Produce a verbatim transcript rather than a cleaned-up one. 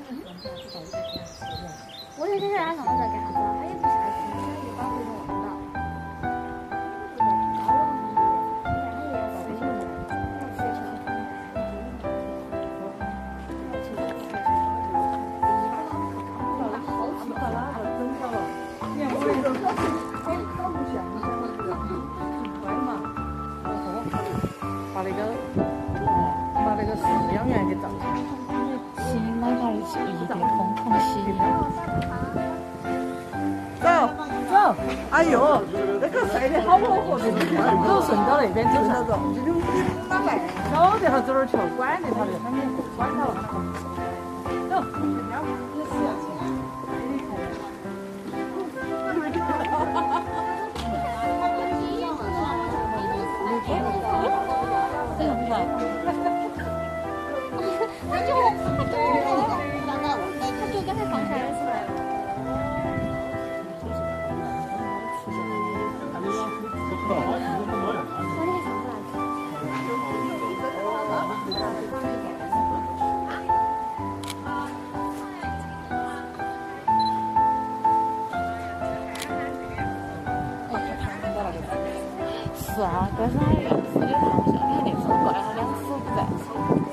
我也在想他在干啥子，他也不下去，他就把回头忘了。 把那个把那个饲养员给照下来。 行，哪怕是一点空空隙。 走走，哎呦，那个晒得好火火的，走顺到那边走上走。你哪来？晓得他走哪儿去了？管得他的，他们管他了。走，也是要钱。 他就他就他就刚才放下来出来了。 是啊，但是他样子有点像，你看那只怪，他两只不在。